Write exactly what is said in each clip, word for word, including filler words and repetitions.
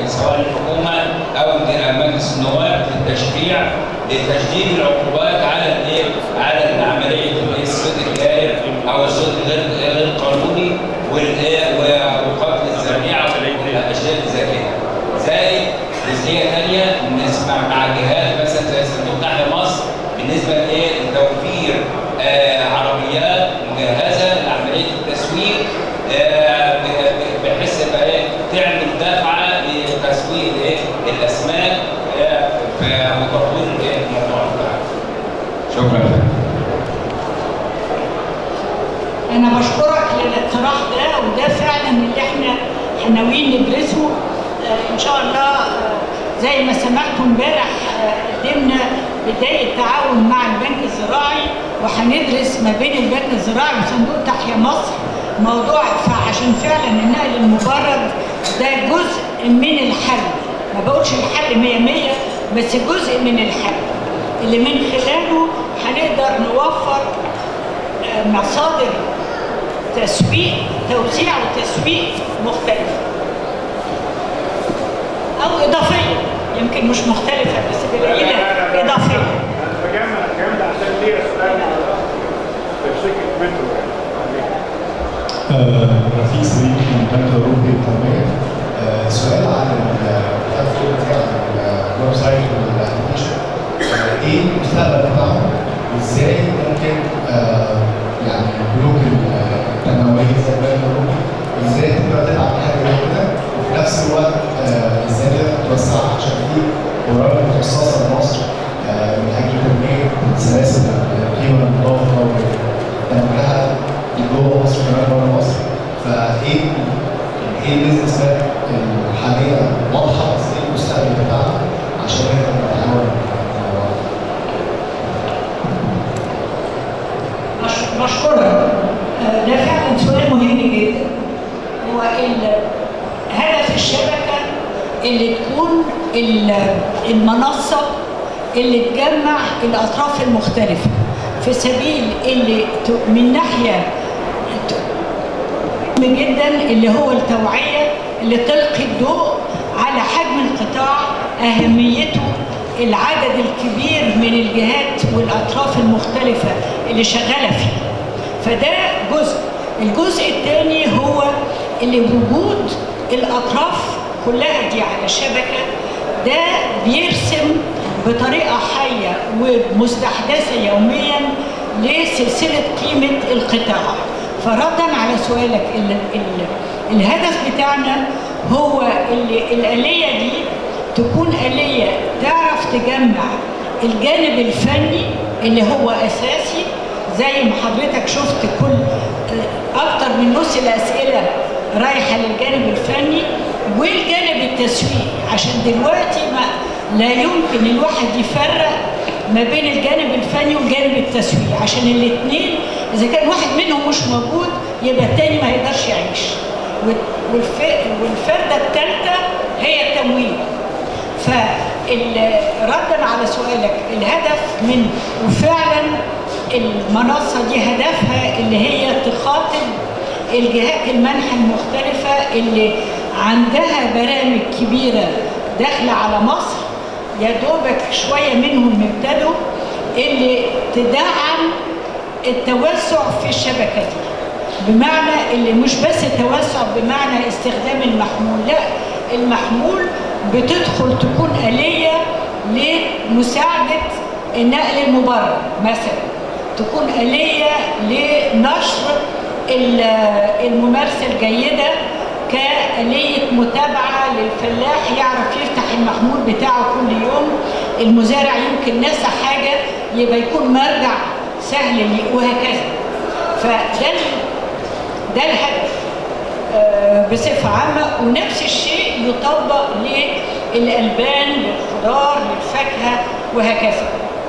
سواء الحكومه او مجلس النواب للتشريع لتشديد العقوبات على الايه؟ على عمليه الصيد الجائر او الصيد غير غير قانوني وقتل الزريعه والاشياء زي كده. زائد جزئيه ثانيه نسمع مع جهات مثلا زي صندوق تحيا مصر بالنسبه لايه؟ لتوفير آه عربيات مجهزه لعمليه التسويق آه بحيث يبقى ايه؟ تعمل دفعه لتسويق ايه؟ الاسماك آه وتطوير الموضوع بتاعها. شكرا. أنا بشكرك للاقتراح ده، وده فعلا اللي احنا ناويين ندرسه آه إن شاء الله. آه زي ما سمعتوا امبارح آه قدمنا بداية تعاون مع البنك الزراعي، وهندرس ما بين البنك الزراعي وصندوق تحيا مصر موضوع، فعشان فعلا النقل المبرد ده جزء من الحل. ما بقولش الحل مية مية، بس جزء من الحل اللي من خلاله هنقدر نوفر آه مصادر تسويق، توزيع وتسويق مختلفة أو إضافية، يمكن مش مختلفة بس قليلة إضافية. أنا بجمع الكلام ده عشان ليا سؤال في شركة مترو. رفيق سليم من البنك الأوروبي للتنمية. سؤال عن البلاتفورم بتاع الويب سايت والأبلكيشن. إيه المستقبل بتاعهم؟ وإزاي ممكن يعني البنوك التنموية زي البنك الأوروبي ازاي تقدر تدعم حاجه زي كده، وفي نفس الوقت ازاي تقدر توسعها عشان في برامج مخصصه لمصر من اجل تنميه سلاسل القيمه المضافه وتنميتها جوه مصر وكمان بره مصر. فايه ايه البيزنس ماب الحاليه واضحه، بس ايه المستقبل بتاعها عشان نقدر نتعاون مع بعض. مشكورة. ده فعلا سؤال مهم جدا. هو هدف الشبكة اللي تكون المنصة اللي تجمع الأطراف المختلفة في سبيل اللي من ناحية مهم جدا اللي هو التوعية اللي تلقي الضوء على حجم القطاع، أهميته، العدد الكبير من الجهات والأطراف المختلفة اللي شغالة فيه. فده جزء. الجزء الثاني هو اللي وجود الأطراف كلها دي على شبكة، ده بيرسم بطريقة حية ومستحدثة يوميا لسلسلة قيمة القطاع. فردا على سؤالك، ال ال الهدف بتاعنا هو اللي الآلية دي تكون آلية تعرف تجمع الجانب الفني اللي هو أساسي، زي ما حضرتك شفت كل أكتر من نص الأسئلة رايحة للجانب الفني والجانب التسويقي، عشان دلوقتي ما لا يمكن الواحد يفرق ما بين الجانب الفني والجانب التسويقي، عشان الاثنين إذا كان واحد منهم مش موجود يبقى التاني ما يقدرش يعيش. والفردة الثالثة هي التمويل. فردا على سؤالك، الهدف من وفعلا المنصة دي هدفها اللي هي تخاطب الجهات المنح المختلفة اللي عندها برامج كبيرة داخلة على مصر، يا دوبك شوية منهم ابتدوا، اللي تدعم التوسع في الشبكة دي. بمعنى اللي مش بس توسع بمعنى استخدام المحمول، لا، المحمول بتدخل تكون آلية لمساعدة النقل المبرر مثلا، تكون آلية لنشر الممارسة الجيدة كآلية متابعة للفلاح يعرف يفتح المحمول بتاعه كل يوم، المزارع يمكن نسى حاجة يبقى يكون مرجع سهل ليه، وهكذا. فده ده الهدف بصفة عامة. ونفس الشيء يطبق للألبان، للخضار، للفاكهة، وهكذا.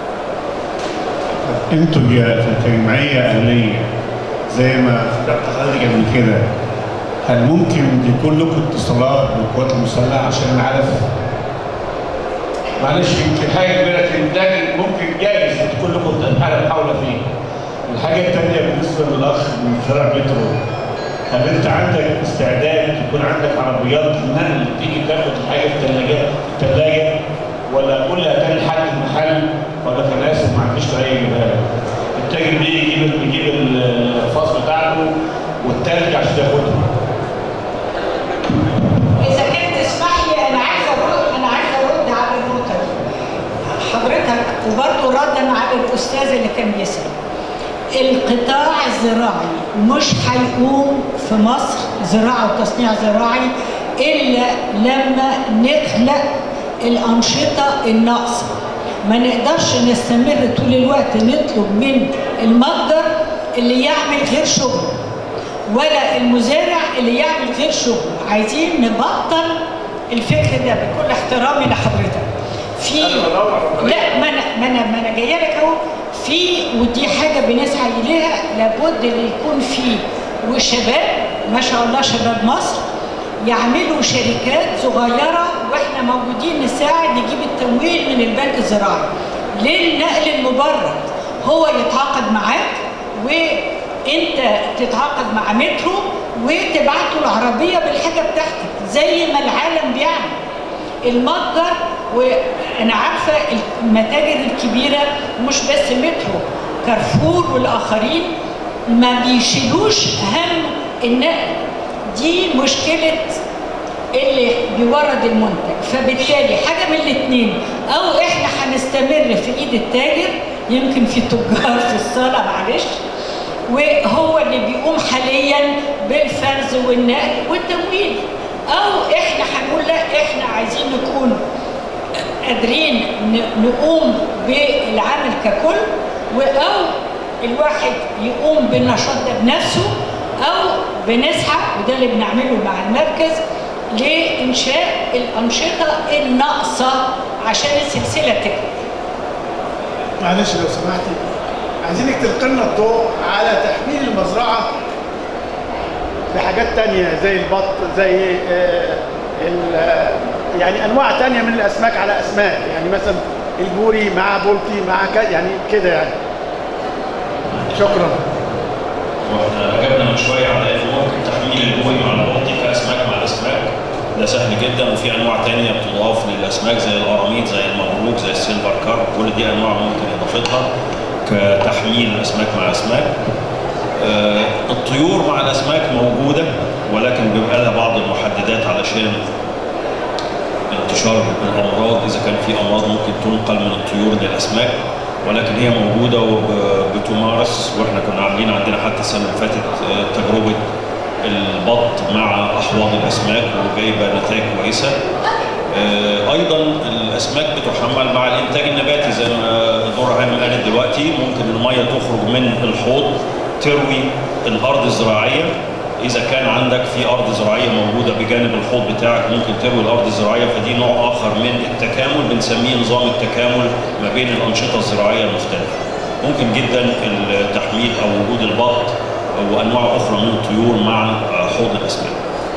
انتوا كجمعية أهلية زي ما فتحت حضرتك قبل كده، هل ممكن يكون لكم اتصالات بالقوات المسلحة عشان نعرف؟ معلش يمكن حاجة كبيرة لكن ممكن جايز تكون لكم حالة محاولة فيه. الحاجة الثانية بالنسبة للأخ من شارع مترو، هل أنت عندك استعداد يكون عندك عربيات نقل تيجي تاخد الحاجة في الثلاجه الثلاجه ولا اقول لها كان حد المحل ولا كان اسف ما عنديش طريقه يجيبها لك. التاجر بيجي يجيب يجيب الفاص بتاعته والتلج عشان ياخدها. اذا كنت تسمح لي انا عايزه ارد انا عايزه ارد على النقطه دي حضرتك، وبرضه ردا على الاستاذ اللي كان بيسال. القطاع الزراعي مش هيقوم في مصر زراعه وتصنيع زراعي الا لما نخلق الانشطه الناقصه. ما نقدرش نستمر طول الوقت نطلب من المتجر اللي يعمل غير شغله ولا المزارع اللي يعمل غير شغله. عايزين نبطل الفكر ده بكل احترامي لحضرتك. في لا ما انا ما انا ما انا جايه لك اهو. في ودي حاجه بنسعى اليها، لابد ان يكون في وشباب ما شاء الله شباب مصر يعملوا شركات صغيره واحنا موجودين نساعد نجيب التمويل من البنك الزراعي للنقل المبرد. هو يتعاقد معاك وانت تتعاقد مع مترو وتبعت له العربيه بالحاجه بتاعتك زي ما العالم بيعمل. المتجر وانا عارفه المتاجر الكبيره مش بس مترو، كارفور والاخرين ما بيشيلوش هم النقل. دي مشكله اللي بيورد المنتج. فبالتالي حاجه من الاثنين، او احنا هنستمر في ايد التاجر، يمكن في تجار في الصاله معلش وهو اللي بيقوم حاليا بالفرز والنقل والتمويل، او احنا هنقول لا احنا عايزين نكون قادرين نقوم بالعمل ككل، او الواحد يقوم بالنشاط ده بنفسه، او بنسعى وده اللي بنعمله مع المركز لانشاء الانشطه الناقصه عشان السلسله تكمل. معلش لو سمحتي، عايزينك تلقي لنا الضوء على تحويل المزرعه لحاجات تانية زي البط، زي آه يعني انواع تانية من الاسماك على اسماك، يعني مثلا البوري مع بولتي مع يعني كده يعني. شكرا. واحنا اجبنا من شويه على ان ممكن تحويل البوري مع البولتي كاسماك مع الاسماك، ده سهل جدا، وفي انواع تانية بتضاف للاسماك زي القراميط زي المبروك زي السيلفر كارب، كل دي انواع ممكن اضافتها كتحميل اسماك مع اسماك. آه الطيور مع الاسماك موجوده، ولكن بيبقى لها بعض المحددات علشان انتشار الامراض. اذا كان في امراض ممكن تنقل من الطيور للاسماك، ولكن هي موجوده وبتمارس. واحنا كنا عاملين عندنا حتى السنه اللي فاتت تجربه البط مع احواض الاسماك وجايبه نتائج كويسه. ايضا الاسماك بتحمل مع الانتاج النباتي زي ما دكتوره هانم قالت دلوقتي. ممكن الميه تخرج من الحوض تروي الارض الزراعيه. اذا كان عندك في ارض زراعيه موجوده بجانب الحوض بتاعك ممكن تروي الارض الزراعيه، فدي نوع اخر من التكامل بنسميه نظام التكامل ما بين الانشطه الزراعيه المختلفه. ممكن جدا التحميل او وجود البط وانواع اخرى من الطيور مع حوض الاسماك.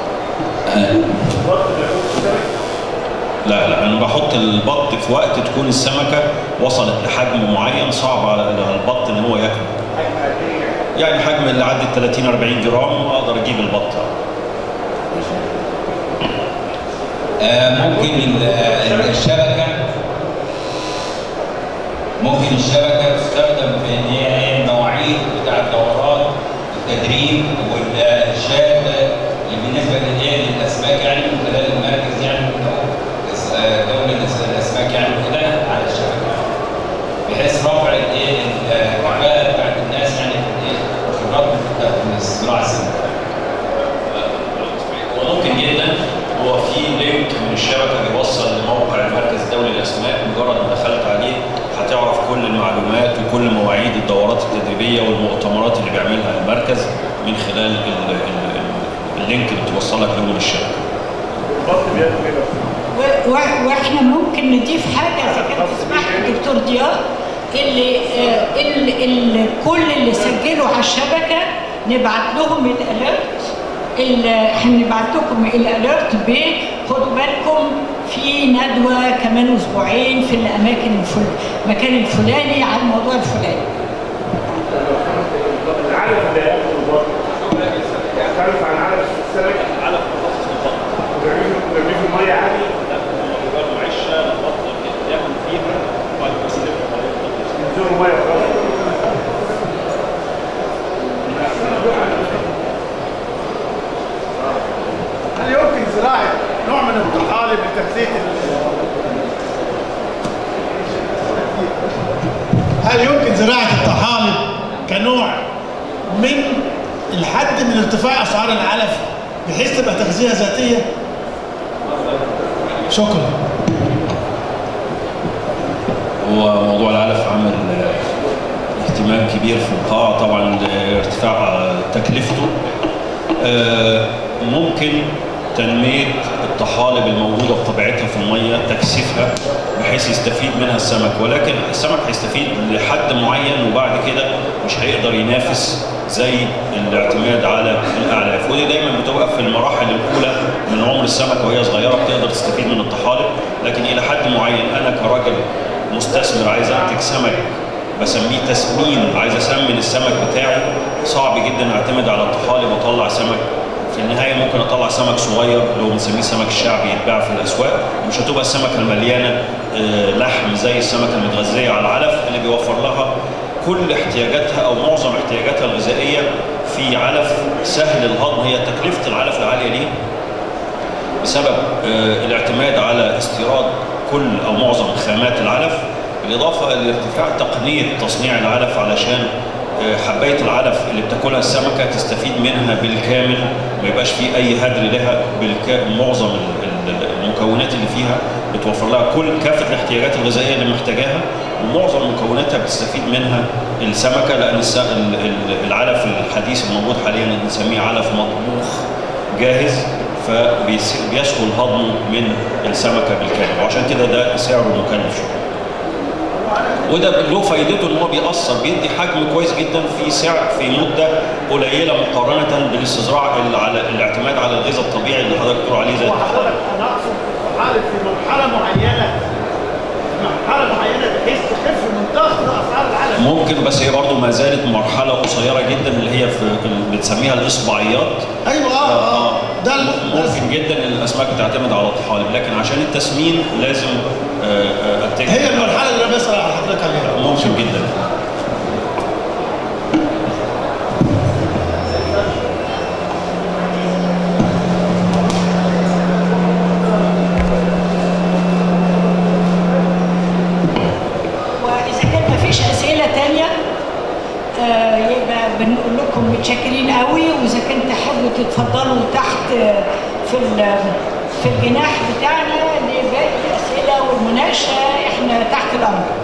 لا لا انا بحط البط في وقت تكون السمكه وصلت لحجم معين صعب على البط ان هو ياكله. يعني حجم اللي عدى ثلاثين أربعين جرام اقدر اجيب البط. آه ممكن الشبكه ممكن الشبكه تستخدم في ان هي المواعيد بتاع الدورات التدريب والارشاد اللي بالنسبه للاسماك يعني من خلال المركز يعني دولة الاسماك يعني كده على الشبكه، بحيث رفع الايه الكفاءه بتاعت الناس يعني في الخبرات في الزراعه السمكيه. وممكن جدا هو في لينك من الشبكه بيوصل لموقع المركز الدولي للاسماك، مجرد ما دخلت عليه هتعرف كل المعلومات وكل مواعيد الدورات التدريبيه والمؤتمرات اللي بيعملها المركز من خلال ال ال اللينك اللي بتوصلك له من الشبكه. واحنا ممكن نضيف حاجه اذا كانت تسمح لي دكتور ضياء، اللي, اللي, اللي كل اللي سجلوا على الشبكه نبعت لهم الاليرت، اللي هنبعت لكم الاليرت ب خدوا بالكم في ندوه كمان اسبوعين في الاماكن الفل المكان الفلاني على الموضوع الفلاني. العلف اللي هياخده البط يختلف عن علف السمك، علف مخصص للبط. وبيرميه في الميه عادي؟ تغذيه ال- هل يمكن زراعه الطحالب كنوع من الحد من ارتفاع اسعار العلف بحيث تبقى تغذيه ذاتيه؟ شكرا. هو موضوع العلف عمل آه، اهتمام كبير في القاعة طبعا لارتفاع آه، تكلفته. آه، ممكن تنمية الطحالب الموجودة بطبيعتها في المية تكثيفها بحيث يستفيد منها السمك، ولكن السمك هيستفيد لحد معين وبعد كده مش هيقدر ينافس زي الاعتماد على الاعلاف، ودي دايما بتبقى في المراحل الاولى من عمر السمكه وهي صغيره بتقدر تستفيد من الطحالب، لكن الى حد معين انا كراجل مستثمر عايز انتج سمك بسميه تسمين، عايز اسمن السمك بتاعي، صعب جدا اعتمد على الطحالب واطلع سمك. في النهايه ممكن اطلع سمك صغير اللي هو بنسميه سمك الشعبي يتباع في الاسواق، مش هتبقى السمكه المليانه آه، لحم زي السمكه المتغذيه على العلف اللي بيوفر لها كل احتياجاتها او معظم احتياجاتها الغذائيه في علف سهل الهضم. هي تكلفه العلف العاليه دي بسبب آه، الاعتماد على استيراد كل او معظم خامات العلف، بالاضافه لارتفاع تقنيه تصنيع العلف علشان آه، حبايه العلف اللي بتاكلها السمكه تستفيد منها بالكامل، ما يبقاش فيه اي هدر لها. بالكامل معظم ال- ال- المكونات اللي فيها بتوفر لها كل كافه الاحتياجات الغذائيه اللي محتاجاها، ومعظم مكوناتها بتستفيد منها السمكه، لان الس- ال- ال- العلف الحديث الموجود حاليا اللي بنسميه علف مطبوخ جاهز، فبيسهل هضمه من السمكه بالكامل، وعشان كده ده سعره مكلف شويه. وده له فايدته ان هو بيأثر بيدي حجم كويس جدا في سعر في مده قليله مقارنه بالاستزراع اللي على الاعتماد على الغذاء الطبيعي اللي حضرتك بتقول عليه زي وحضرتك انا اقصد حاله في مرحله معينه مرحله معينه بحيث تخف من ضغط اسعار العلف. ممكن، بس هي برضه ما زالت مرحله قصيره جدا اللي هي في اللي بنسميها الاصبعيات. ايوه اه اه ده ممكن جدا ان الاسماك تعتمد على الطحالب، لكن عشان التسمين لازم آه، آه، اتجه هي المرحله اللي انا بسال على حضرتك عليها. ممكن جدا. واذا كان مفيش اسئله تانية آه، يبقى بنقول لكم متشكرين قوي، واذا كنت تحبوا تتفضلوا تحت آه، في ال- في الجناح بتاعنا لباقي الاسئله والمناقشه احنا تحت الامر.